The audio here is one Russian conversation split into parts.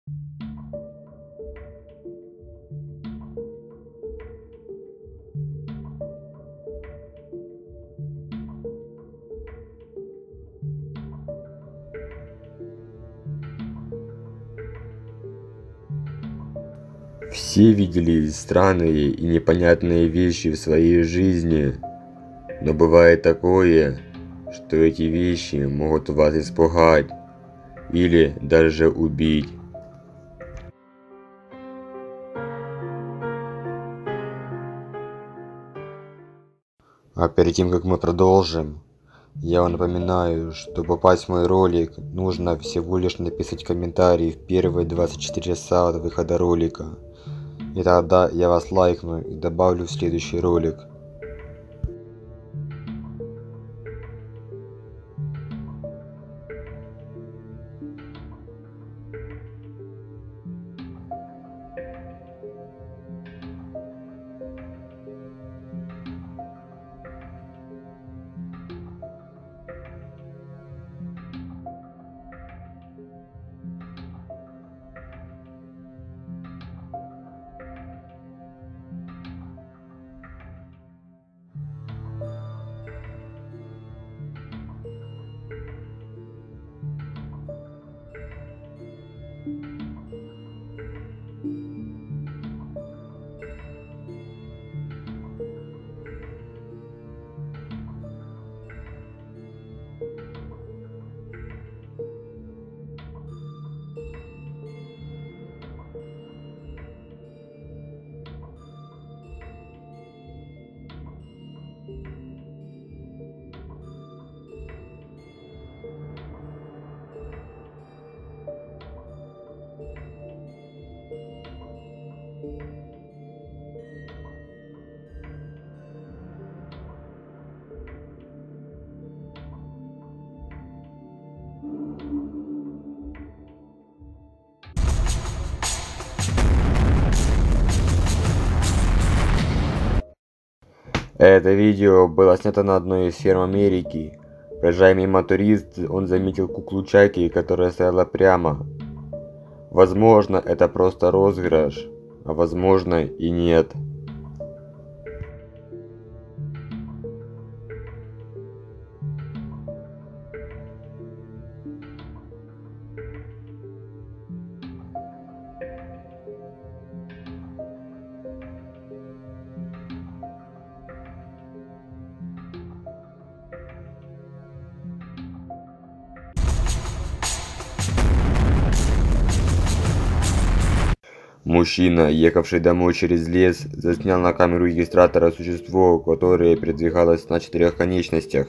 Все видели странные и непонятные вещи в своей жизни, но бывает такое, что эти вещи могут вас испугать или даже убить. А перед тем, как мы продолжим, я вам напоминаю, что попасть в мой ролик нужно всего лишь написать комментарий в первые 24 часа от выхода ролика. И тогда я вас лайкну и добавлю в следующий ролик. Это видео было снято на одной из ферм Америки. Проезжая мимо турист, он заметил куклу Чаки, которая стояла прямо. Возможно, это просто розыгрыш, а возможно и нет. Мужчина, ехавший домой через лес, заснял на камеру регистратора существо, которое передвигалось на 4 конечностях.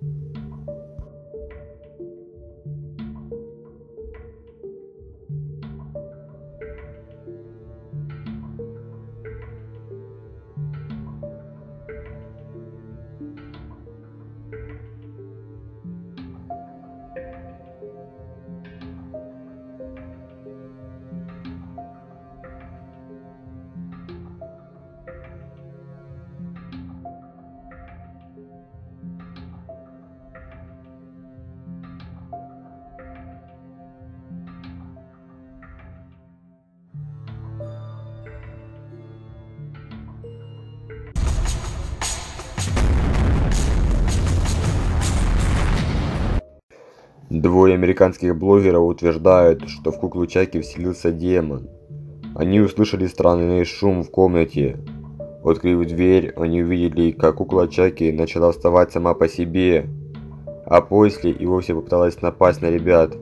Двое американских блогеров утверждают, что в куклу Чаки вселился демон. Они услышали странный шум в комнате. Открыв дверь, они увидели, как кукла Чаки начала вставать сама по себе, а после и вовсе попыталась напасть на ребят.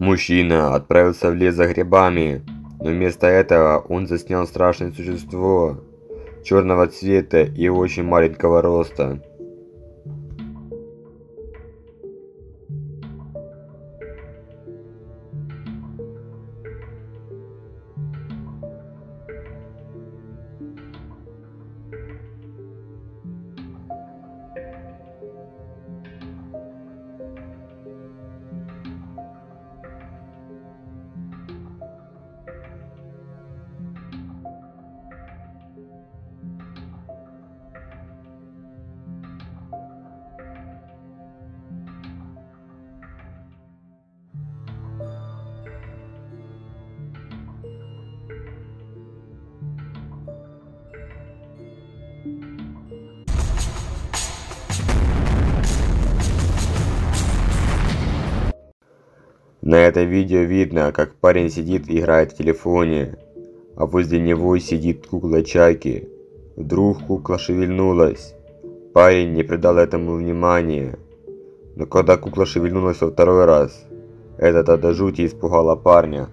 Мужчина отправился в лес за грибами, но вместо этого он заснял страшное существо черного цвета и очень маленького роста. На этом видео видно, как парень сидит и играет в телефоне, а возле него сидит кукла Чаки. Вдруг кукла шевельнулась. Парень не придал этому внимания. Но когда кукла шевельнулась во второй раз, это до жути испугало парня.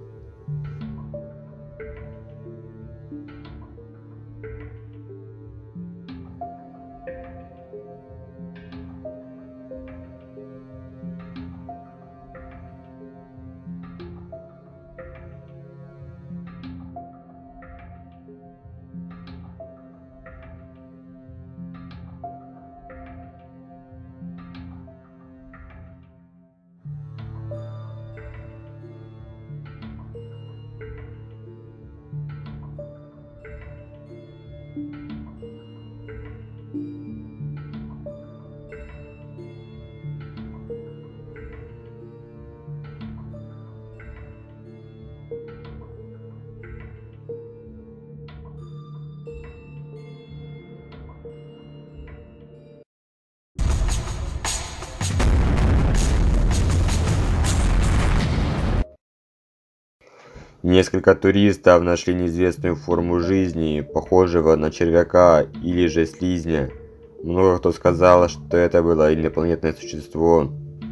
Несколько туристов нашли неизвестную форму жизни, похожего на червяка или же слизня. Много кто сказал, что это было инопланетное существо.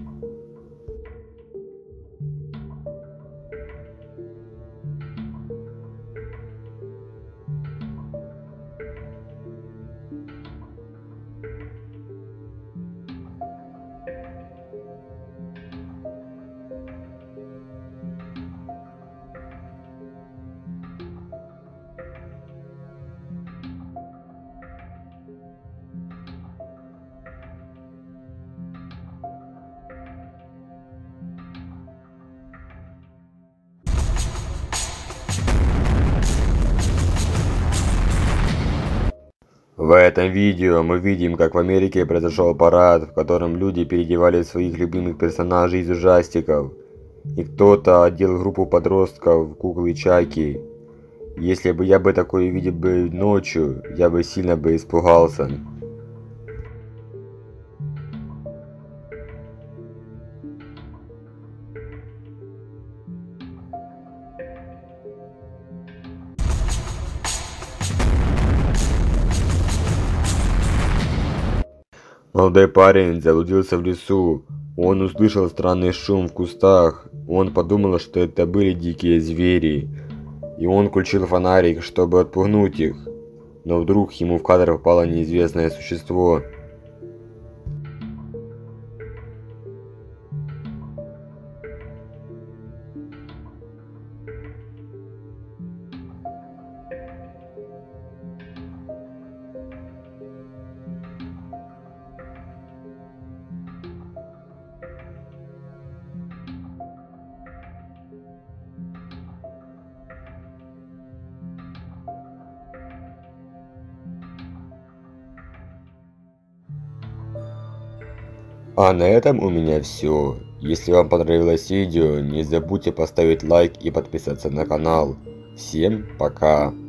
В этом видео мы видим, как в Америке произошел парад, в котором люди переодевали своих любимых персонажей из ужастиков. И кто-то одел группу подростков в куклы Чаки. Если бы я такое увидел бы ночью, я бы сильно испугался. Молодой парень заблудился в лесу. Он услышал странный шум в кустах. Он подумал, что это были дикие звери. И он включил фонарик, чтобы отпугнуть их. Но вдруг ему в кадр попало неизвестное существо. А на этом у меня все. Если вам понравилось видео, не забудьте поставить лайк и подписаться на канал. Всем пока!